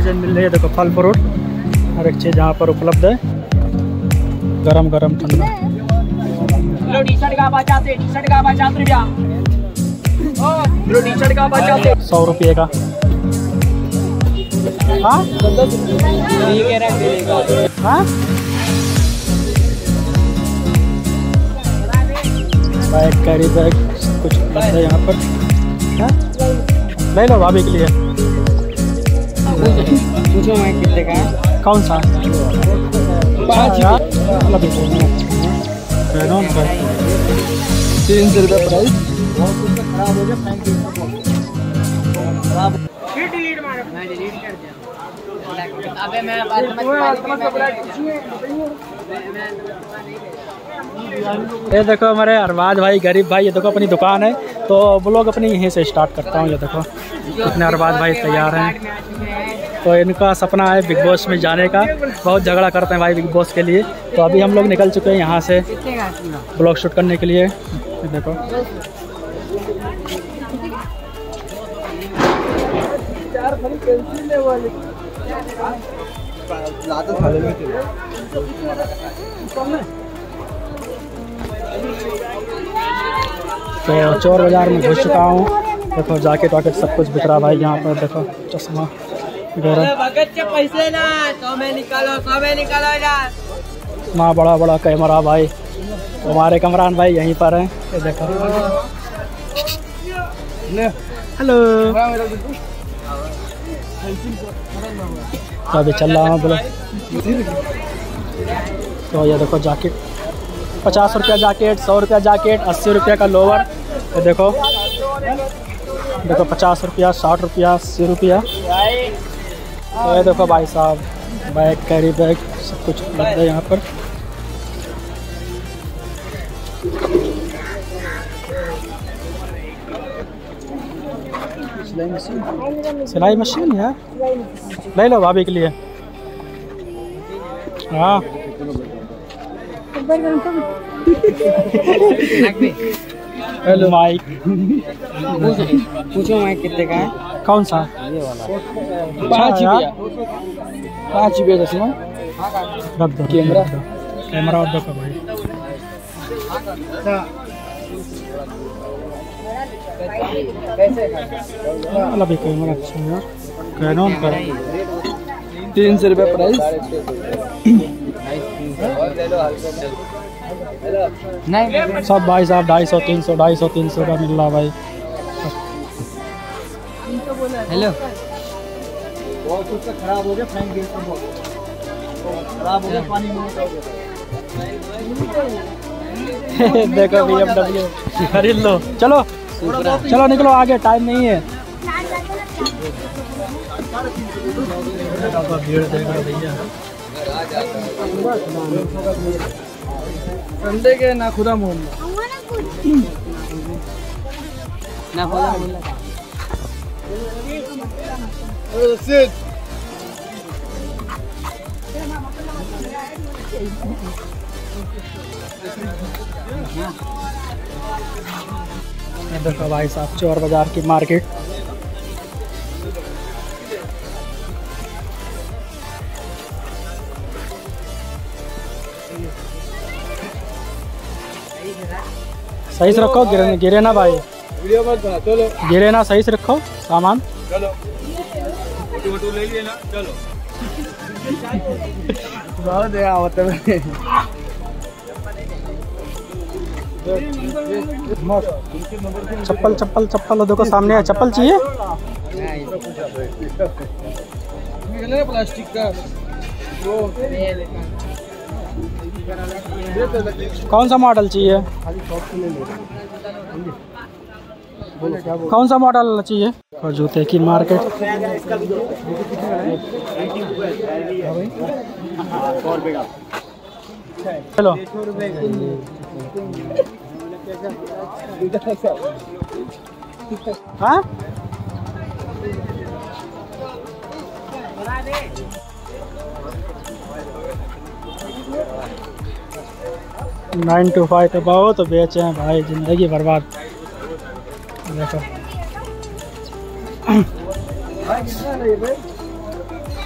चीज़ें मिल रही है। देखो फल फ्रूट हर एक चीज़ यहाँ पर उपलब्ध है, गरम गरम ठंडा। टी-शर्ट का 50 रुपया, 100 रुपये का। हाँ हाँ बैग कैरी बैग सब कुछ उपलब्ध है यहाँ पर। हाँ ले लो भाभी के लिए। पूछो मैं कितने का है? कौन सा? 300 रुपये प्राइस। ये देखो हमारे अरबाज भाई, गरीब भाई, ये देखो अपनी दुकान है, तो ब्लॉग अपनी यहीं से स्टार्ट करता हूँ। ये देखो अपने अरबाज भाई तैयार हैं, तो इनका सपना है बिग बॉस में जाने का। बहुत झगड़ा करते हैं भाई बिग बॉस के लिए। तो अभी हम लोग निकल चुके हैं यहाँ से ब्लॉग शूट करने के लिए। ये देखो तो चोर बाजार में घुस चुका हूँ। देखो जैकेट वाकेट सब कुछ बिक रहा भाई यहाँ पर। देखो चश्मा इतना बड़ा बड़ा कैमरा भाई। हमारे कमरान भाई यहीं पर हैं। ये देखो हेलो, तो अभी चल रहा हूँ बोलो। तो ये देखो जैकेट 50 रुपया जैकेट, 100 रुपया जैकेट, 80 रुपया का लोवर। ये देखो 50 रुपया, 60 रुपया, 80 रुपया। तो ये देखो भाई साहब बैग कैरी बैग सब कुछ उपलब्ध है यहाँ पर। सिलाई मशीन है, ले लो भाभी के लिए। हाँ हेलो माइक। पूछो मैं कितने का है? कौन सा? ये वाला 5 रुपये चश्मा। रख दो कैमरा और देखो भाई। अभी कैमरा अच्छा है कैनन का। 300 रुपये प्राइस। नहीं सब भाई साहब 250, 300, 250, 300 का मिल रहा भाई। हेलो बहुत कुछ खराब हो गया, खराब हो गया पानी में। देखो BMW खरीद लो। चलो चलो निकलो आगे, टाइम नहीं है। भीड़ देखो भैया। संडे के ना खुदा मोहम्मद ना खुदा मोहम्मद। देखो भाई साहब चोर बाजार की मार्केट। सही से रखो, गिरे ना भाई। वीडियो मत बना, चलो गिरे ना, सही से रखो सामान। चलो फोटो ले लिए ना, चलो बहुत है आवत है। चप्पल चप्पल चप्पल देखो सामने है। चप्पल चाहिए? प्लास्टिक का कौन सा मॉडल चाहिए? कौन सा मॉडल चाहिए? और जूते की मार्केट। चलो हाँ 9 to 5 तो बहुत बेचे हैं भाई, जिंदगी बर्बाद। देखो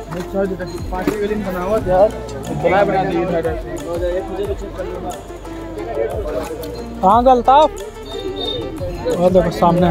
हाँ अल्ताफ, और देखो सामने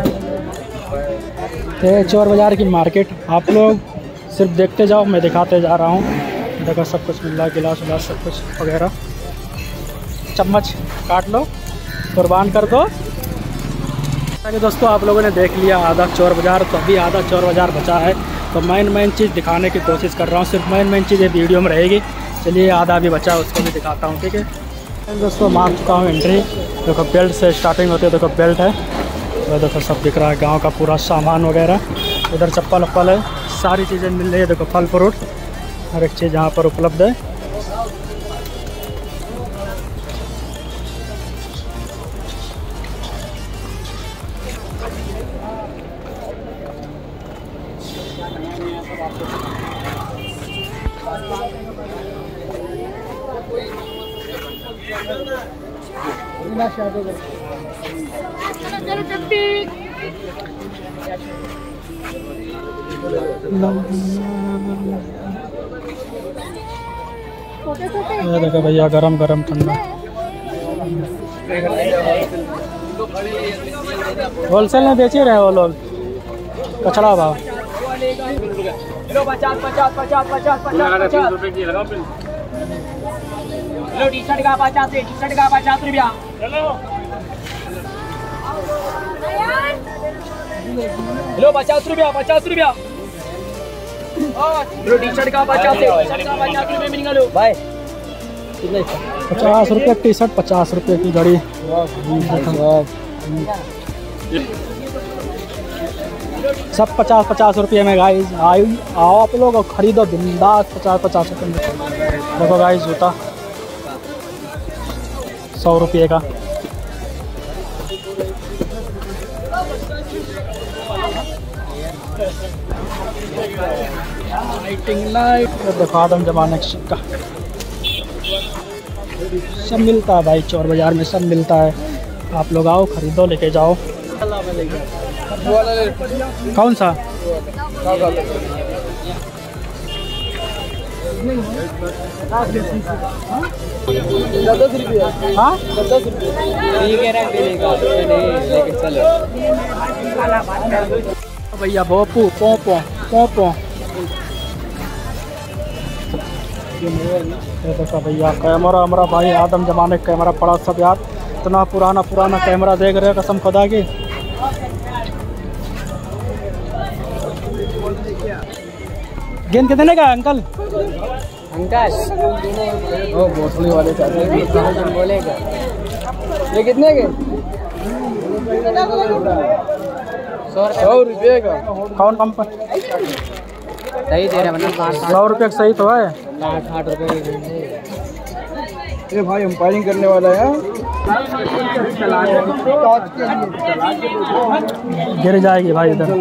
ये चोर बाज़ार की मार्केट। आप लोग सिर्फ देखते जाओ, मैं दिखाते जा रहा हूँ। देखो सब कुछ मिल रहा है, गिलास विलास सब कुछ वगैरह। चम्मच काट लो, कुर्बान कर दो। ताकि दोस्तों आप लोगों ने देख लिया आधा चोर बाज़ार, तो अभी आधा चोर बाज़ार बचा है। तो मेन चीज़ दिखाने की कोशिश कर रहा हूँ, सिर्फ मेन चीज़ ये वीडियो में रहेगी। चलिए आधा भी बचा है, उसको भी दिखाता हूँ, ठीक है दोस्तों। मार चुका हूँ एंट्री। देखो बेल्ट से स्टार्टिंग होती है, देखो बेल्ट है, तो देखो सब दिख रहा है, गांव का पूरा सामान वगैरह। उधर चप्पल वप्पल है, सारी चीज़ें मिल रही है। देखो फल फ्रूट हर एक चीज़ यहाँ पर उपलब्ध है। ये देखो भैया, गरम गरम ठंडा। होलसेल में बेच ही रहे वो लोग, कचड़ा भाव। टी शर्ट का 50, टी शर्ट का 50 रुपया। हेलो 50 रुपया, 50 रुपया। टी शर्ट का 50, टी शर्ट का 50 रुपये में निकालो भाई। 50 रुपये टी शर्ट, 50 रुपये की घड़ी। सब 50-50 रुपये में गाइस। आओ आप लोग और ख़रीदो बिंदास। 50-50 रुपये में देखो गाइस, जूता 100 रुपये का। लाइट देखो, आदम जमाने का सिक्का सब मिलता है भाई, चोर बाज़ार में सब मिलता है। आप लोग आओ, ख़रीदो, लेके जाओ। कौन सा? हाँ भैया, बोपू पोपो पोपो। देखो भैया, कैमरा हमारा भाई आदम जमाने का कैमरा पड़ा सब यार। इतना पुराना कैमरा देख रहे हो, कसम खुदा की। गेंद कितने का है अंकल? अंकल वो भोसड़ी वाले बोलेगा ये कितने के? 100 रुपये का। कौन कंपनी? सही दे रहे मतलब 100 रुपये का सही तो है। 60 रुपये। ये भाई अंपायरिंग करने वाला है, गिर जाएगी भाई इधर।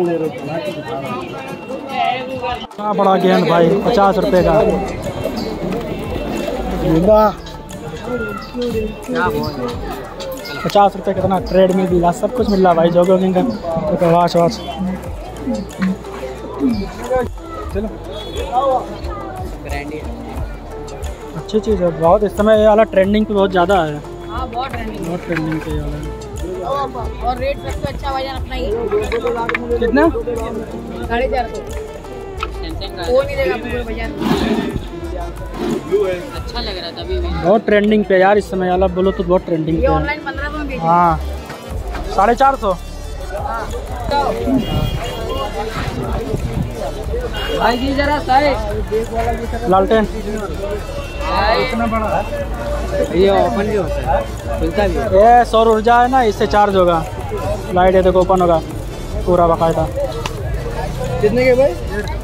हाँ बड़ा गेंद भाई, 50 रुपये का। 50 रुपये कितना ट्रेड में भी सब कुछ मिल रहा भाई। जॉगिंग का वाच। चलो अच्छी चीज़ है बहुत। इस समय ये वाला ट्रेंडिंग पे बहुत ज़्यादा है। हाँ बहुत ट्रेंडिंग पे ये वाला। और रेट सबसे अच्छा भाईजान अपना ही। कितना? 450। वो नहीं देगा आपको भैया। अच्छा लग रहा था अभी भी। बहुत ट्रेंडिंग पे यार इस समय वाला, बोलो तो बहुत ट्रेंडिंग पे है। ऑनलाइन 1500 में। हाँ 450। भाई जी जरा साइड लालटेन इतना बड़ा ये ओपन भी होता है, खुलता भी है। ये सौर ऊर्जा है ना, इससे चार्ज होगा। लाइट है देखो, ओपन होगा पूरा बाकायदा। कितने के भाई?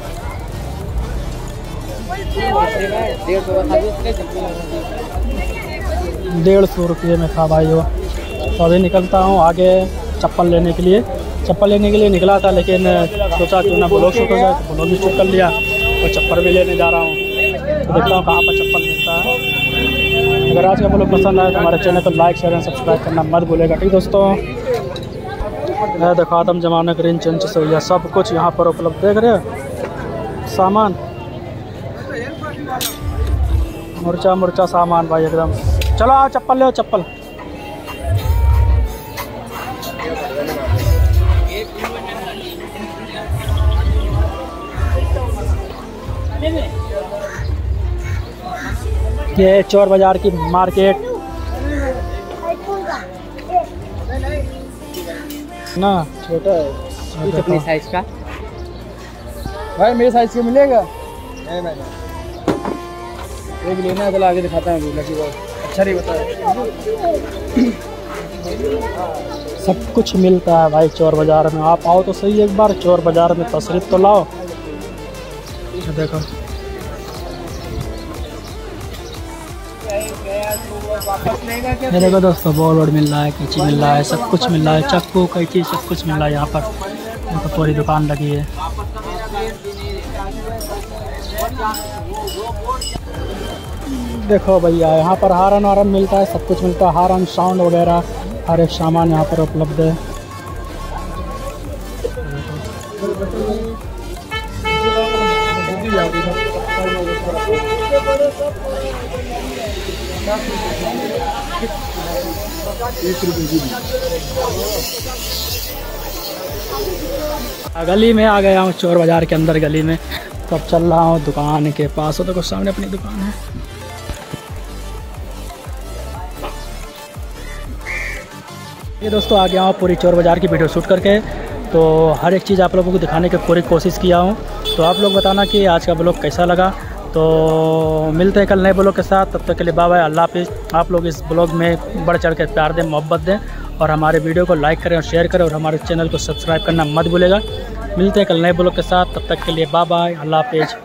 150 रुपये में था भाई वो। तो अभी निकलता हूँ आगे चप्पल लेने के लिए। चप्पल लेने के लिए निकला था, लेकिन सोचा क्यों ना ब्लॉग शूट हो जाए, तो ब्लॉग भी शूट कर लिया। और चप्पल भी लेने जा रहा हूँ, तो देखता हूँ कहाँ पर चप्पल मिलता है। अगर आज का ब्लॉग पसंद आए तो हमारे चैनल को लाइक शेयर एंड सब्सक्राइब करना मत भूलेगा, ठीक दोस्तों। मैं देखा आदम जमाने का रिंच सब कुछ यहाँ पर उपलब्ध देख रहे हो सामान। मुर्चा सामान भाई एकदम। चलो आओ चप्पल ले, चप्पल। ये चोर बाजार की मार्केट ना, छोटा है अपनी साइज का भाई। मेरे साइज के मिलेगा? नहीं भाई, एक लेना है तो आगे दिखाता हूँ। अच्छा नहीं बता। सब कुछ मिलता है भाई चोर बाज़ार में। आप आओ तो सही एक बार चोर बाज़ार में, तशरीफ तो लाओ। देखो ये देखो दोस्तों, बॉल वॉल मिल रहा है, कैंची मिल रहा है, सब कुछ मिल रहा है, चाकू कैंची सब कुछ मिल रहा है यहाँ पर। तो पूरी दुकान लगी है। देखो भैया यहाँ पर हारन वारन मिलता है, सब कुछ मिलता है, हारन साउंड वगैरह हर एक सामान यहाँ पर उपलब्ध है। गली में आ गया हूँ, चोर बाज़ार के अंदर गली में। तो अब चल रहा हूँ दुकान के पास। तो कुछ सामने अपनी दुकान है। ये दोस्तों आ गया हूँ पूरी चोर बाज़ार की वीडियो शूट करके। तो हर एक चीज़ आप लोगों को दिखाने की पूरी कोशिश किया हूँ। तो आप लोग बताना कि आज का ब्लॉग कैसा लगा। तो मिलते हैं कल नए ब्लॉग के साथ। तब तक के लिए बाय बाय, अल्लाह हाफिज़। आप लोग इस ब्लॉग में बढ़ चढ़ के प्यार दें, मोहब्बत दें और हमारे वीडियो को लाइक करें और शेयर करें और हमारे चैनल को सब्सक्राइब करना मत भूलेगा। मिलते हैं कल नए ब्लॉग के साथ। तब तक के लिए बाय बाय, अल्लाह हाफिज़।